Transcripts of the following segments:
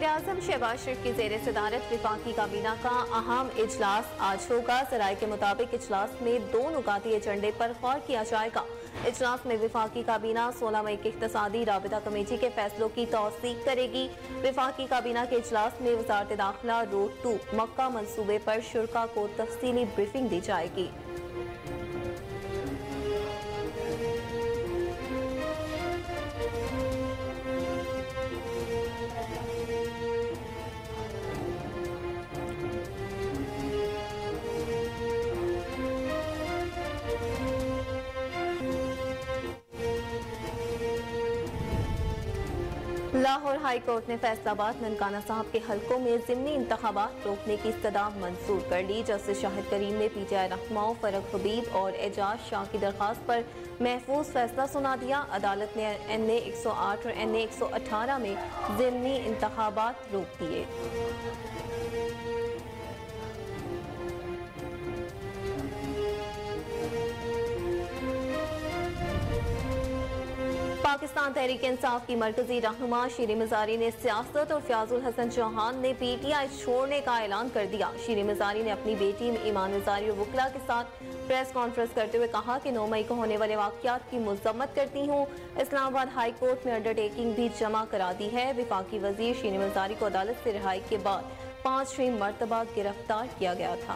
वज़ीर-ए-आज़म शहबाज शरीफ की ज़ेर सदारत वफाकी काबीना का अहम इजलास आज होगा। ज़राए के मुताबिक इजलास में 2 नुकाती एजेंडे पर गौर किया जाएगा। इजलास में वफाकी काबीना 16 मई की इख्तिसादी राबिता कमेटी के फैसलों की तौसीक करेगी। वफाकी काबीना के इजलास में वज़ारत दाखिला रोड 2 मक्का मंसूबे पर शुरा को तफसीली ब्रीफिंग दी जाएगी। लाहौर हाई कोर्ट ने फैसलाबाद ननकाना साहब के हलकों में ज़िमनी इंतखाबात रोकने की इस्तदा मंजूर कर ली। जस्टिस शाहिद करीम ने PTI रहनुमाओं फरग हबीब और एजाज शाह की दरख्वास्त पर महफूज फैसला सुना दिया। अदालत ने NA 108 और NA 118 में ज़िमनी इंतखाबात रोक दिए। पाकिस्तान तहरीक इंसाफ की मरकजी रहनुमा शीरी मिजारी ने सियासत और फयाजुल हसन चौहान ने PTI छोड़ने का ऐलान कर दिया। शीरी मिजारी ने अपनी बेटी ईमान मिजारी और वकला के साथ प्रेस कॉन्फ्रेंस करते हुए कहा कि 9 मई को होने वाले वाक़यात की मज़म्मत करती हूँ। इस्लामाबाद हाई कोर्ट में अंडरटेकिंग भी जमा करा दी है। वफाकी वजीर शीरी मिजारी को अदालत से रिहाई के बाद 5वीं मरतबा गिरफ्तार किया गया था।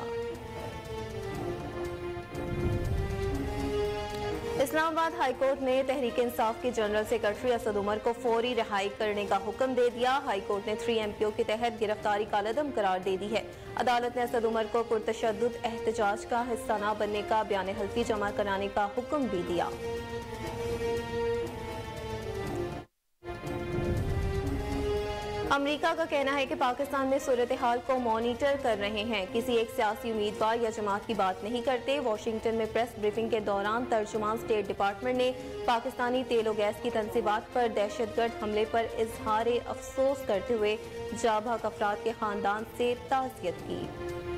इस्लामाबाद हाई कोर्ट ने तहरीक इंसाफ के जनरल सेक्रेटरी असद उमर को फौरी रिहाई करने का हुक्म दे दिया। हाई कोर्ट ने 3 MPO के तहत गिरफ्तारी कालअदम करार दे दी है। अदालत ने असद उमर को पुरतशद्दुद एहतजाज का हिस्सा न बनने का बयान हल्फी जमा कराने का हुक्म भी दिया। अमेरिका का कहना है कि पाकिस्तान में सूरत हाल को मॉनिटर कर रहे हैं, किसी एक सियासी उम्मीदवार या जमात की बात नहीं करते। वाशिंगटन में प्रेस ब्रीफिंग के दौरान तर्जुमान स्टेट डिपार्टमेंट ने पाकिस्तानी तेल और गैस की तनसीबात पर दहशतगर्द हमले पर इजहार अफसोस करते हुए जाबाक अफराद के खानदान से ताज़ियत की।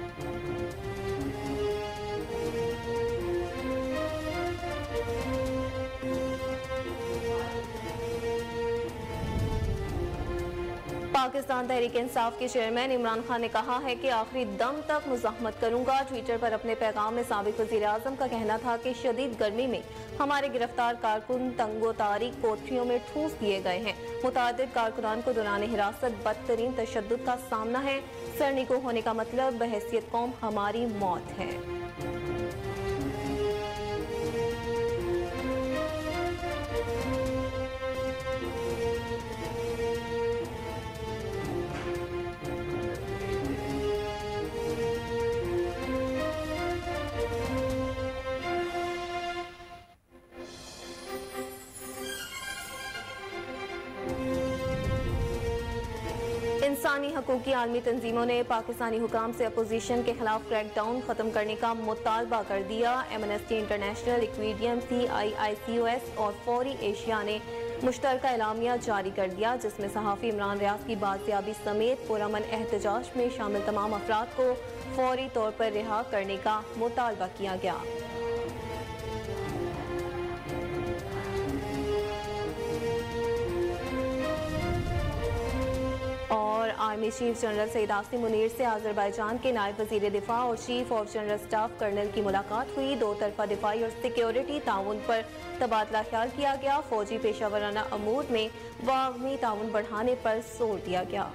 पाकिस्तान तहरीक इंसाफ के चेयरमैन इमरान खान ने कहा है कि आखिरी दम तक मुज़ाहमत करूंगा। ट्विटर पर अपने पैगाम में साबिक वज़ीर-ए-आज़म का कहना था कि शदीद गर्मी में हमारे गिरफ्तार कारकुन तंगो तारीख कोठरियों में ठूस दिए गए हैं। मुतादिद कारकुनान को दौरान हिरासत बदतरीन तशद्दुद का सामना है। सरनिगो होने का मतलब बहैसियत कौम हमारी मौत है। इंसानी हकूक़ की आलमी तंजीमों ने पाकिस्तानी हुकाम से अपोजिशन के खिलाफ क्रैकडाउन खत्म करने का मुतालबा कर दिया। एमनेस्टी इंटरनेशनल, इक्विडियम, CIICOS और फौरी एशिया ने मुश्तरका एलामिया जारी कर दिया, जिसमें सहाफ़ी इमरान रियाज की बाजियाबी समेत पुरअमन एहतजाज में शामिल तमाम अफराद को फौरी तौर पर रिहा करने का मुतालबा किया गया। और army chief general Saeed Asim Munir से आज़रबाईजान के नायब वज़ीर दिफा और chief of general staff colonel की मुलाकात हुई। 2 तरफा दिफाई और सिक्योरिटी ताउन पर तबादला ख्याल किया गया। फौजी पेशावराना अमूर में बाहमी ताउन बढ़ाने पर जोर दिया गया।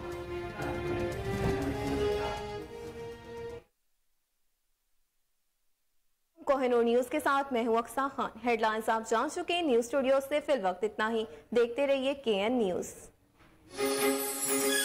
कोहिनूर न्यूज के साथ मैं हूं अक्सा खान। हेडलाइंस आप जान चुके। न्यूज स्टूडियो से फिल वक्त इतना ही। देखते रहिए KN न्यूज।